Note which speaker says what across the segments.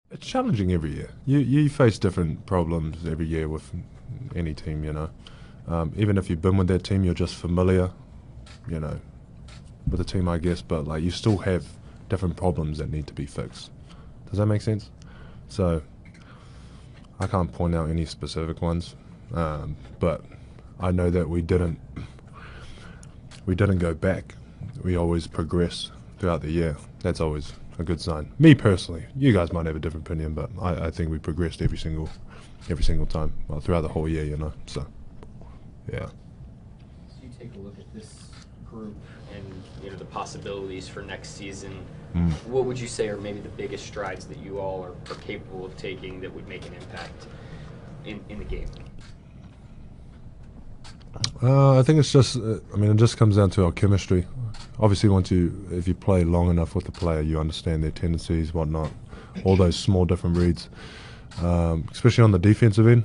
Speaker 1: It's challenging every year. You face different problems every year with any team, you know. Even if you've been with that team, you're just familiar, you know, with the team, I guess. But like, you still have different problems that need to be fixed. Does that make sense? So I can't point out any specific ones, but I know that we didn't go back. We always progress throughout the year. That's always a good sign. Me personally, you guys might have a different opinion, but I think we progressed every single time, well, throughout the whole year, you know. So yeah.
Speaker 2: So you take a look at this group and the possibilities for next season.
Speaker 1: Mm.
Speaker 2: What would you say are maybe the biggest strides that you all are capable of taking that would make an impact in the game?
Speaker 1: I think it's just, it just comes down to our chemistry. Obviously, if you play long enough with the player, you understand their tendencies, whatnot, all those small different reads. Especially on the defensive end,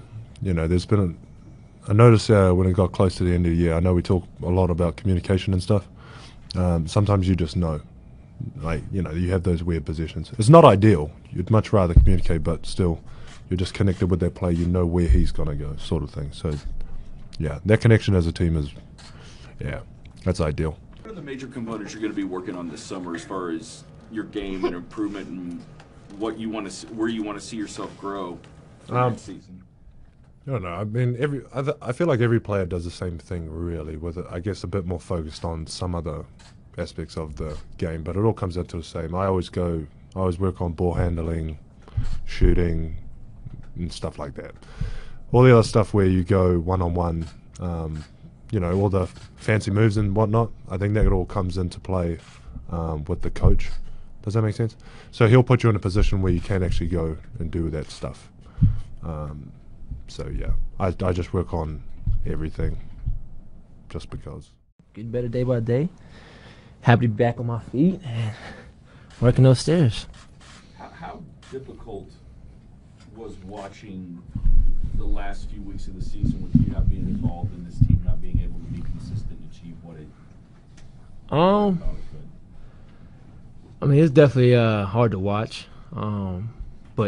Speaker 1: I noticed when it got close to the end of the year, I know we talk a lot about communication and stuff. Sometimes you just know, you have those weird positions. It's not ideal. You'd much rather communicate, but still, you're just connected with that player. You know where he's going to go, sort of thing. So, yeah, that connection as a team that's ideal.
Speaker 3: What are the major components you're going to be working on this summer as far as your game and improvement and what you want to, where you want to see yourself grow for next season?
Speaker 1: I don't know. I mean, I feel like every player does the same thing, really, with I guess a bit more focused on some other aspects of the game, but it all comes down to the same. I always work on ball handling, shooting, and stuff like that. All the other stuff where you go one-on-one, all the fancy moves and whatnot, I think that all comes into play with the coach. Does that make sense? So he'll put you in a position where you can actually go and do that stuff. So, yeah, I just work on everything just because.
Speaker 4: Getting better day by day. Happy to be back on my feet and working those stairs.
Speaker 3: How difficult was watching the last few weeks of the season with you not being involved in this team, not being able to be consistent and achieve what it thought it could?
Speaker 4: I mean, it's definitely hard to watch, but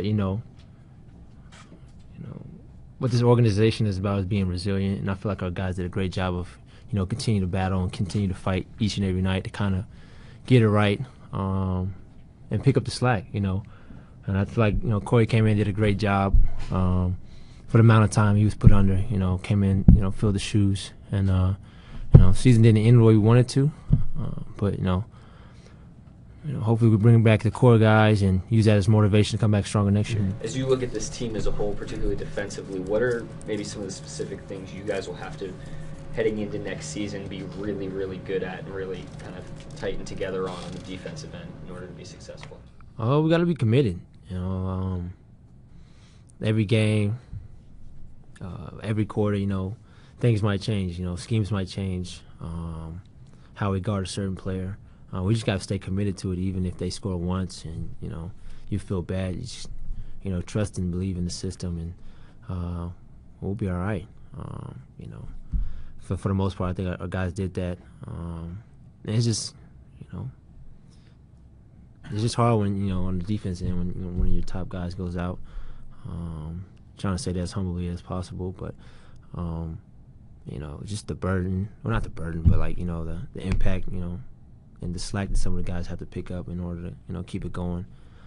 Speaker 4: what this organization is about is being resilient, and I feel like our guys did a great job of continue to battle and continue to fight each and every night to kind of get it right and pick up the slack, And I feel like Corey came in and did a great job. For the amount of time he was put under, came in, filled the shoes, and season didn't end the way we wanted to, but hopefully we bring back the core guys and use that as motivation to come back stronger next year.
Speaker 2: As you look at this team as a whole, particularly defensively, what are maybe some of the specific things you guys will have to, heading into next season, be really, really good at and really kind of tighten together on the defensive end in order to be successful?
Speaker 4: Oh, we got to be committed. Every game. Every quarter, things might change. Schemes might change. How we guard a certain player. We just got to stay committed to it, even if they score once and you feel bad. You just trust and believe in the system, and we'll be all right. For the most part, I think our guys did that. And it's just it's just hard when on the defense end when one of your top guys goes out. Trying to say that as humbly as possible, but just the burden, well, not the burden, but the impact, and the slack that some of the guys have to pick up in order to keep it going.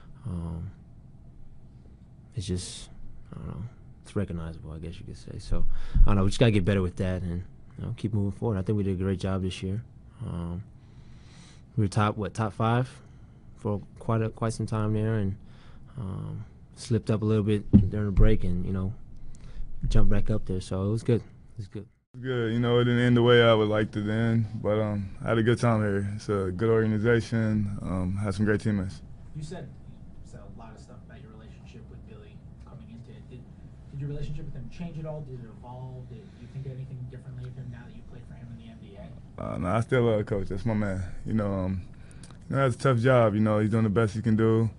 Speaker 4: It's just, I don't know, it's recognizable, I guess you could say. So I don't know, we just gotta get better with that and keep moving forward. I think we did a great job this year. We were top 5 for quite some time there, and slipped up a little bit during the break and, jumped back up there. So it was good. It was good.
Speaker 5: Good. It didn't end the way I would like it to end, but I had a good time here. It's a good organization. Had some great teammates.
Speaker 6: You said a lot of stuff about your relationship with Billy coming into it. Did your relationship with him change at all? Did it evolve? Do you think anything differently of him now that you play for him in the NBA?
Speaker 5: No, I still love Coach. That's my man. That's a tough job. He's doing the best he can do.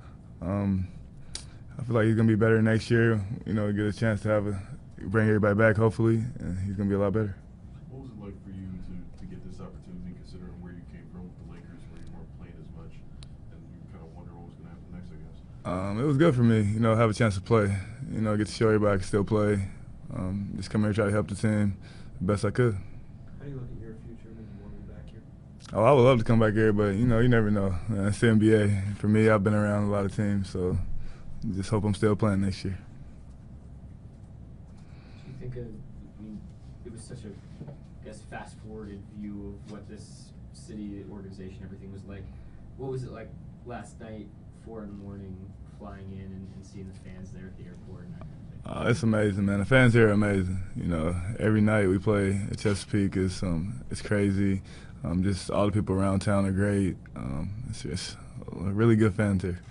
Speaker 5: I feel like he's going to be better next year, get a chance to bring everybody back, hopefully, and he's going to be a lot better.
Speaker 7: What was it like for you to get this opportunity, considering where you came from with the Lakers, where you weren't playing as much, and you kind of wonder what was going to happen next, I guess?
Speaker 5: It was good for me, you know, have a chance to play. You know, get to show everybody I can still play. Just come here and try to help the team the best I could.
Speaker 8: How do you look at your future when you want to be back here?
Speaker 5: Oh, I would love to come back here, but, you know, you never know. It's the NBA. For me, I've been around a lot of teams, so just hope I'm still playing next year.
Speaker 9: Do you think it was such a, I guess, fast-forwarded view of what this city, organization, everything was like? What was it like last night, 4 in the morning, flying in and seeing the fans there at the airport and that kind of thing?
Speaker 5: It's amazing, man. The fans here are amazing. You know, every night we play at Chesapeake is it's crazy. Just all the people around town are great. It's just a really good fans here.